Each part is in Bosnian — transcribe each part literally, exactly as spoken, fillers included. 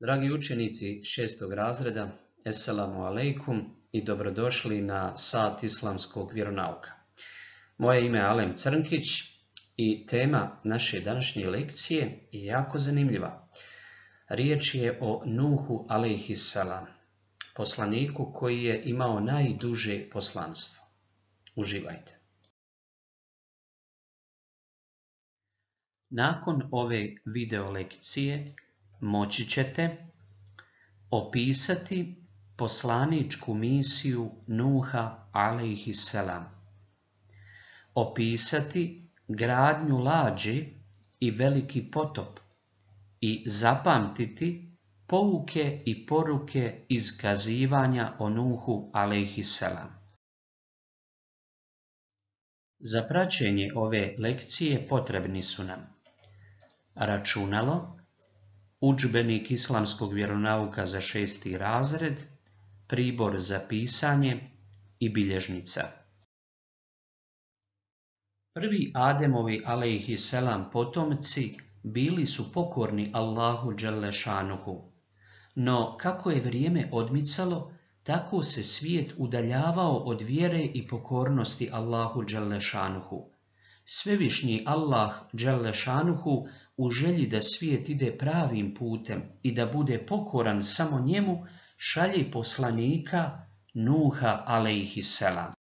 Dragi učenici šestog razreda, Esselamu alejkum i dobrodošli na sat islamskog vjeronauka. Moje ime je Alem Crnkić i tema naše današnje lekcije je jako zanimljiva. Riječ je o Nuhu alejhisselam, poslaniku koji je imao najduže poslanstvo. Uživajte. Nakon ove video lekcije moći ćete opisati poslaničku misiju Nuha alejhisselam, opisati gradnju lađe i veliki potop i zapamtiti pouke i poruke iz kazivanja o Nuhu alejhisselam. Za praćenje ove lekcije potrebni su nam računalo, udžbenik islamskog vjeronauka za šesti razred, pribor za pisanje i bilježnica. Prvi Ademovi alejhisselam potomci bili su pokorni Allahu dželešanuhu, no kako je vrijeme odmicalo, tako se svijet udaljavao od vjere i pokornosti Allahu dželešanuhu. Svevišnji Allah dželešanuhu u želji da svijet ide pravim putem i da bude pokoran samo njemu, šalje poslanika Nuha alejhisselam.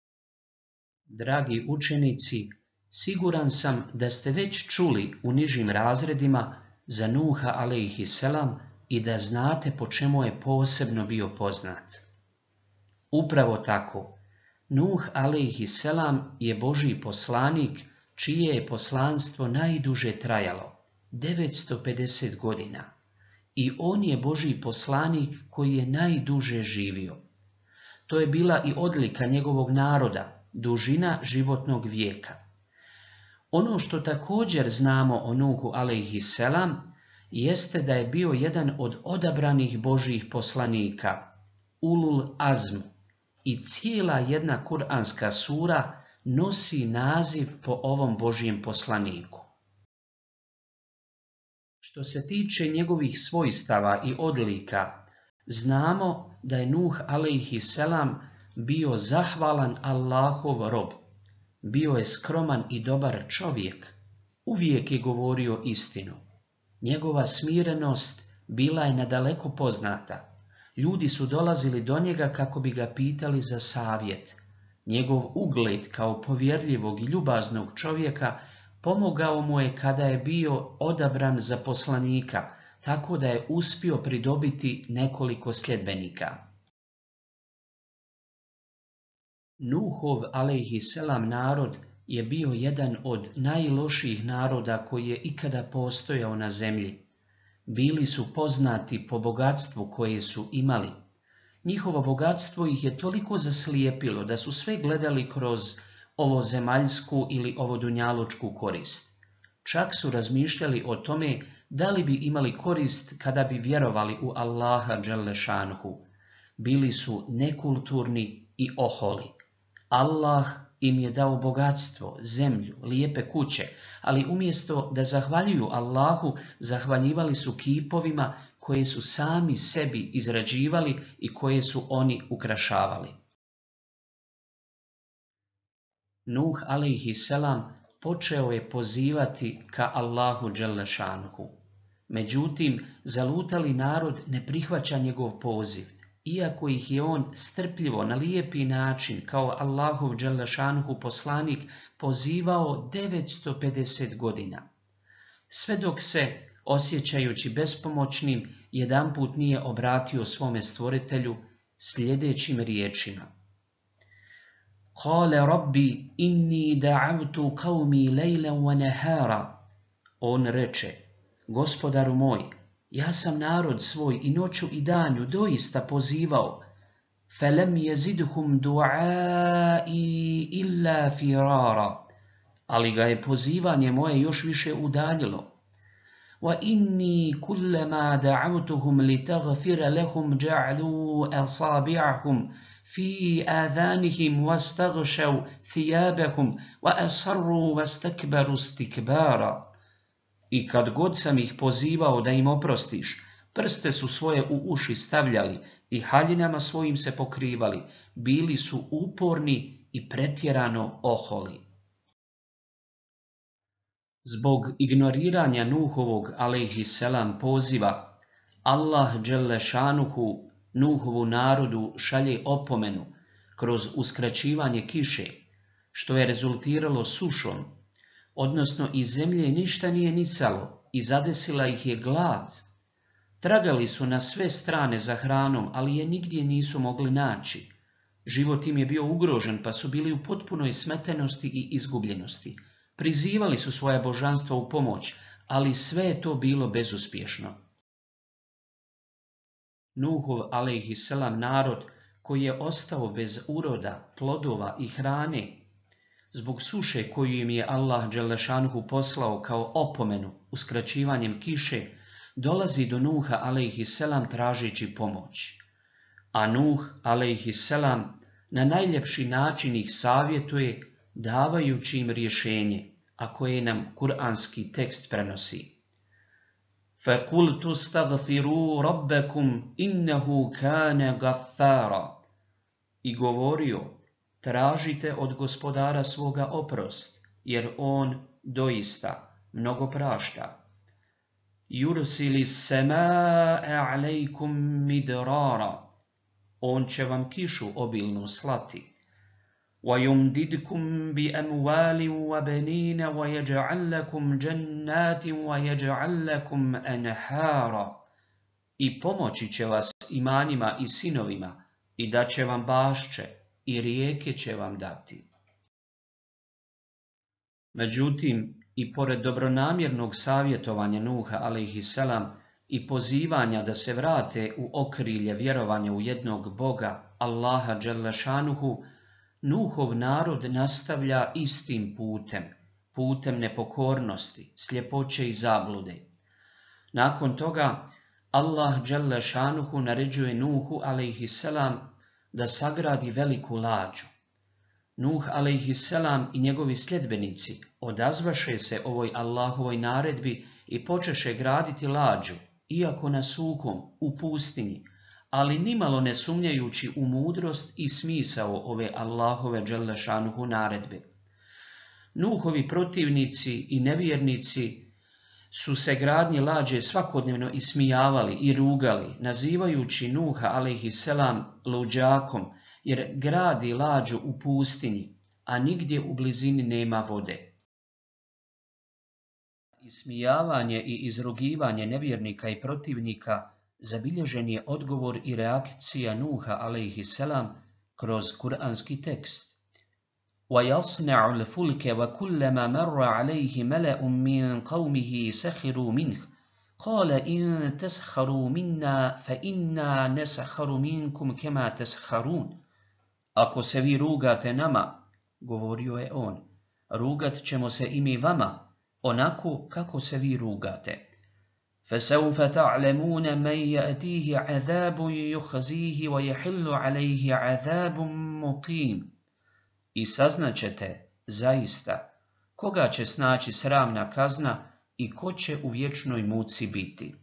Dragi učenici, siguran sam da ste već čuli u nižim razredima za Nuha alejhisselam i da znate po čemu je posebno bio poznat. Upravo tako, Nuh alejhisselam je Božji poslanik čije je poslanstvo najduže trajalo, devetsto pedeset godina, i on je Božji poslanik koji je najduže živio. To je bila i odlika njegovog naroda, dužina životnog vijeka. Ono što također znamo o Nuhu alejhisselam jeste da je bio jedan od odabranih Božjih poslanika, ulul azm, i cijela jedna kuranska sura nosi naziv po ovom Božjem poslaniku. Što se tiče njegovih svojstava i odlika, znamo da je Nuh alejhisselam bio zahvalan Allahov rob, bio je skroman i dobar čovjek, uvijek je govorio istinu. Njegova smirenost bila je nadaleko poznata. Ljudi su dolazili do njega kako bi ga pitali za savjet. Njegov ugled kao povjerljivog i ljubaznog čovjeka pomogao mu je kada je bio odabran za poslanika, tako da je uspio pridobiti nekoliko sljedbenika. Nuhov alejhisselam narod je bio jedan od najlošijih naroda koji je ikada postojao na zemlji. Bili su poznati po bogatstvu koje su imali. Njihovo bogatstvo ih je toliko zaslijepilo da su sve gledali kroz ovo zemaljsku ili ovo dunjalučku korist. Čak su razmišljali o tome da li bi imali korist kada bi vjerovali u Allaha dželešanuhu. Bili su nekulturni i oholi. Allah im je dao bogatstvo, zemlju, lijepe kuće, ali umjesto da zahvaljuju Allahu, zahvaljivali su kipovima koje su sami sebi izrađivali i koje su oni ukrašavali. Nuh alejhisselam počeo je pozivati ka Allahu dželešanuhu. Međutim, zalutali narod ne prihvaća njegov poziv, iako ih je on strpljivo na lijepi način kao Allahov dželešanuhu poslanik pozivao devetsto pedeset godina. Sve dok se, osjećajući bespomoćnim, jedanput nije obratio svome stvoritelju sljedećim riječima. Kale rabbi inni da'avtu qavmi lejlan wa nahara. On reče, gospodaru moj, ja sam narod svoj i noću i danju doista pozivao. Felem jezidhum du'ai illa firara. Ali ga je pozivanje moje još više udaljilo. Wa inni kullama da'avtuhum li taghfira lahum ja'alu asabi'ahum fi adhanihim wastaghshaw thiyabahum wa asarru wastakbaru istikbara. I kad god sam ih pozivao da im oprostiš, Prste su svoje u uši stavljali i haljinama svojim se pokrivali, bili su uporni i pretjerano oholi. Zbog ignoriranja Nuhovog alejhiselam poziva, Allah dželle šanuhu Nuhovu narodu šalje opomenu kroz uskraćivanje kiše, što je rezultiralo sušom, odnosno iz zemlje ništa nije nicalo i zadesila ih je glad. Tragali su na sve strane za hranom, ali je nigdje nisu mogli naći. Život im je bio ugrožen, pa su bili u potpunoj smetenosti i izgubljenosti. Prizivali su svoja božanstva u pomoć, ali sve je to bilo bezuspješno. Nuhov alejhiselam narod, koji je ostao bez uroda, plodova i hrane, zbog suše koju im je Allah dželešanuhu poslao kao opomenu uskraćivanjem kiše, dolazi do Nuha alejhiselam tražeći pomoć. A Nuh alejhiselam na najljepši način ih savjetuje davajući im rješenje, a koje nam kuranski tekst prenosi. فَقُلْتُ اسْتَغْفِرُوا رَبَّكُمْ إِنَّهُ كَانَ غَفَّارًا. I govorio, tražite od gospodara svoga oprost, jer on doista mnogo prašta. يُرْسِلِ السَّمَاءَ عَلَيْكُمْ مِدْرَارًا. On će vam kišu obilnu slati. وَيُمْدِدْكُمْ بِأَمْوَالٍ وَبَنِينَ وَيَجْعَلْ لَكُمْ جَنَّاتٍ وَيَجْعَلْ لَكُمْ أَنْهَارًا. I pomoći će vas imanjima i sinovima, i dat će vam bašče, i rijeke će vam dati. Međutim, i pored dobronamjernog savjetovanja Nuha alejhiselam i pozivanja da se vrate u okrilje vjerovanja u jednog Boga, Allaha dželle šanuhu, Nuhov narod nastavlja istim putem, putem nepokornosti, sljepoće i zablude. Nakon toga, Allah dželle šanuhu naređuje Nuhu alejhiselam da sagradi veliku lađu. Nuh alejhiselam i njegovi sljedbenici odazvaše se ovoj Allahovoj naredbi i počeše graditi lađu, iako na suhom, u pustinji, ali nimalo ne sumnjajući u mudrost i smisao ove Allahove dželle šanuhu naredbe. Nuhovi protivnici i nevjernici su se gradnje lađe svakodnevno ismijavali i rugali, nazivajući Nuha alejhiselam luđakom, jer gradi lađu u pustinji, a nigdje u blizini nema vode. Ismijavanje i izrugivanje nevjernika i protivnika zabilježen je odgovor i reakcija Nuha alejhiselam kroz kuranski tekst. وَيَصْنَعُ الْفُلْكَ وَكُلَّمَا مَرَّ عَلَيْهِ مَلَأٌ مِّن قَوْمِهِ سَخِرُوا مِنْهُ قَالَ إِن تَسْخَرُوا مِنَّا فَإِنَّا نَسْخَرُ مِنْكُمْ كَمَا تَسْخَرُونَ. Ako se vi rugate nama, govorio je on, rugat ćemo se i mi vama, onako kako se vi rugate. فَسَوْفَ تَعْلَمُونَ مَنْ يَأْتِيهِ عَذَابٌ يُخْزِيهِ وَيَحِلُّ عَلَيْهِ عَذَابٌ مُقِيمٌ. I saznaćete, zaista, koga će snaći sramna kazna i ko će u vječnoj muci biti.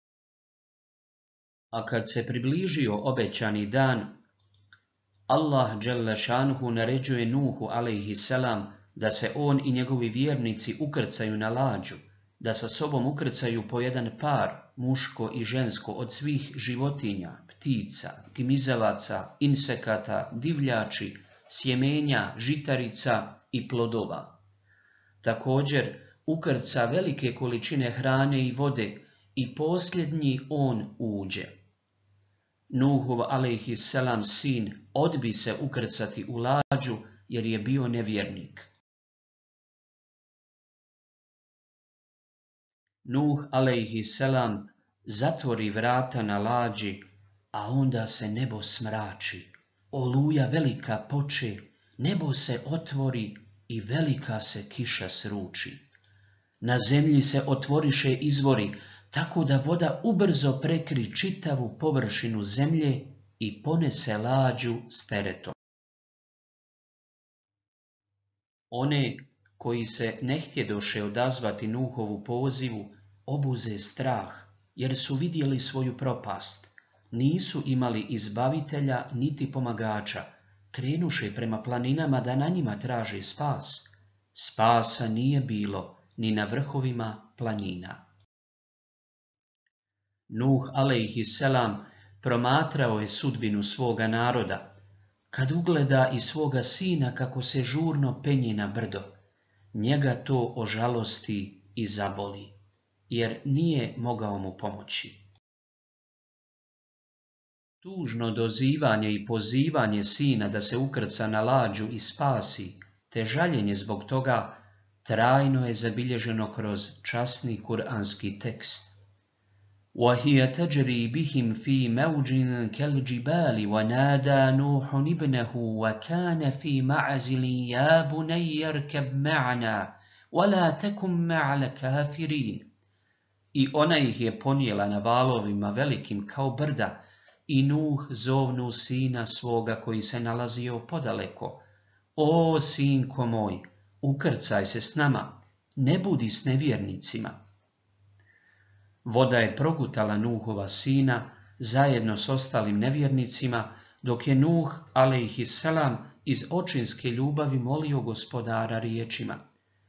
A kad se približio obećani dan, Allah dželle šanuhu naređuje Nuhu alejhiselam da se on i njegovi vjernici ukrcaju na lađu, da sa sobom ukrcaju po jedan par, muško i žensko, od svih životinja, ptica, gmizavaca, insekata, divljači, sjemenja, žitarica i plodova. Također ukrca velike količine hrane i vode i posljednji on uđe. Nuhov alejhiselam sin odbi se ukrcati u lađu jer je bio nevjernik. Nuh alejhiselam zatvori vrata na lađi, a onda se nebo smrači. Oluja velika poče, nebo se otvori i velika se kiša sruči. Na zemlji se otvoriše izvori, tako da voda ubrzo prekri čitavu površinu zemlje i ponese lađu s teretom. One koji se ne htjedoše odazvati Nuhovu pozivu, obuze strah, jer su vidjeli svoju propast. Nisu imali izbavitelja niti pomagača. Krenuše prema planinama da na njima traže spas. Spasa nije bilo ni na vrhovima planina. Nuh alejhiselam promatrao je sudbinu svoga naroda, kad ugleda i svoga sina kako se žurno penje na brdo. Njega to ožalosti i zaboli, jer nije mogao mu pomoći. Tužno dozivanje i pozivanje sina da se ukrca na lađu i spasi, te žaljenje zbog toga, trajno je zabilježeno kroz časni kuranski tekst. وَهِيَ تَجْرِي بِهِمْ فِي مَوْجٍ كَالْجِبَالِ وَنَادَى نُوحٌ ابْنَهُ وَكَانَ فِي مَعْزِلٍ يَا بُنَيَّ ارْكَبْ مَعَنَا وَلَا تَكُنْ مَعَ الْكَافِرِينَ. I ona ih je ponijela na valovima velikim kao brda, i Nuh zovnu sina svoga koji se nalazio podaleko. O, sinko moj, ukrcaj se s nama, ne budi s nevjernicima. Voda je progutala Nuhova sina zajedno s ostalim nevjernicima, dok je Nuh alejhiselam iz očinske ljubavi molio gospodara riječima.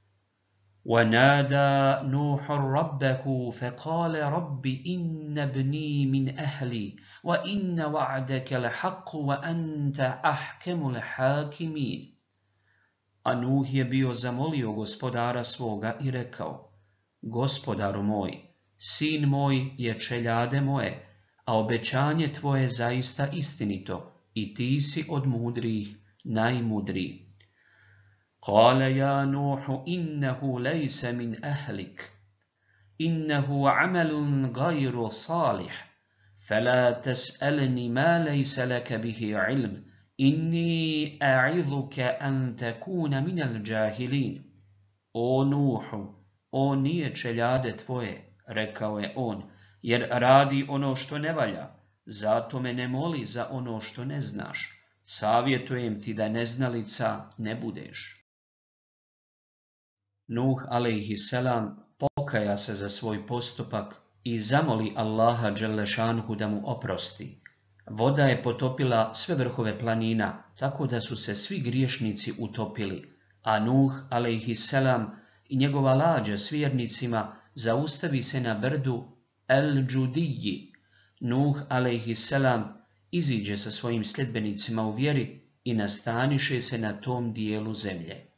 وَنَادَى نُوحٌ رَبَّهُ فَقَالَ رَبِّ إِنَّ ابْنِي مِنْ أَهْلِي وَإِنَّ وَعْدَكَ الْحَقُّ وَأَنْتَ أَحْكَمُ الْحَاكِمِينَ. A Nuh je bio zamolio gospodara svoga i rekao: Gospodaru moj, sin moj je čeljade moje, a obećanje tvoje zaista istinito, i ti si od mudrih najmudriji. قال يا نوح إنه ليس من أهلك إنه عمل غير صالح فلا تسألني ما ليس لك به علم إني أعظك أن تكون من الجاهلين. O Nuhu, o nije čeljade tvoje, rekao je on, jer radi ono što ne valja, zato me ne moli za ono što ne znaš. Savjetujem ti da neznalica ne budeš. Nuh alejhiselam pokaja se za svoj postupak i zamoli Allaha dželešanhu da mu oprosti. Voda je potopila sve vrhove planina, tako da su se svi griješnici utopili, a Nuh alejhiselam i njegova lađa s vjernicima zaustavi se na brdu El-Džudiji. Nuh alejhiselam iziđe sa svojim sljedbenicima u vjeri i nastaniše se na tom dijelu zemlje.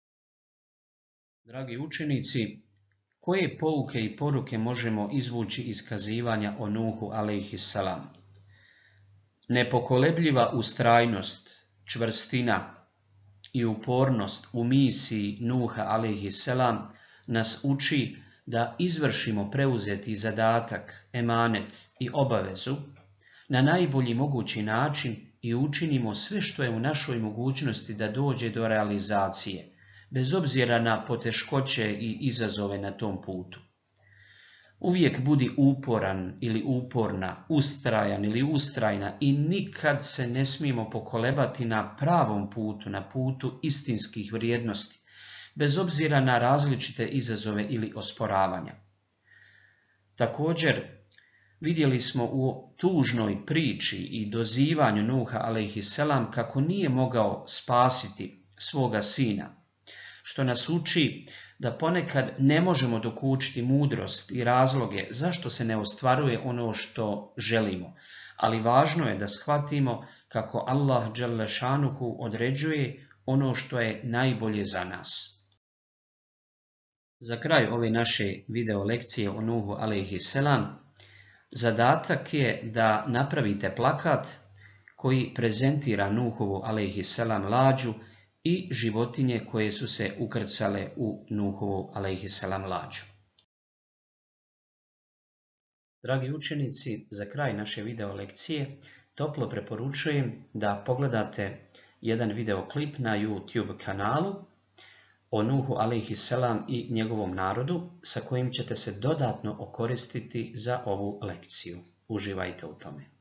Dragi učenici, koje pouke i poruke možemo izvući iz kazivanja o Nuhu alejhiselam? Nepokolebljiva ustrajnost, čvrstina i upornost u misiji Nuha alejhiselam nas uči da izvršimo preuzeti zadatak, emanet i obavezu na najbolji mogući način i učinimo sve što je u našoj mogućnosti da dođe do realizacije, bez obzira na poteškoće i izazove na tom putu. Uvijek budi uporan ili uporna, ustrajan ili ustrajna i nikad se ne smijemo pokolebati na pravom putu, na putu istinskih vrijednosti, bez obzira na različite izazove ili osporavanja. Također, vidjeli smo u tužnoj priči i dozivanju Nuha alejhiselam kako nije mogao spasiti svoga sina, što nas uči da ponekad ne možemo dokučiti mudrost i razloge zašto se ne ostvaruje ono što želimo, ali važno je da shvatimo kako Allah dželešanuhu određuje ono što je najbolje za nas. Za kraj ove naše video lekcije o Nuhu alejhiselam, zadatak je da napravite plakat koji prezentira Nuhovu alejhiselam lađu i životinje koje su se ukrcale u Nuhovu alejhiselam lađu. Dragi učenici, za kraj naše video lekcije toplo preporučujem da pogledate jedan videoklip na YouTube kanalu o Nuhu alejhiselam i njegovom narodu, sa kojim ćete se dodatno okoristiti za ovu lekciju. Uživajte u tome.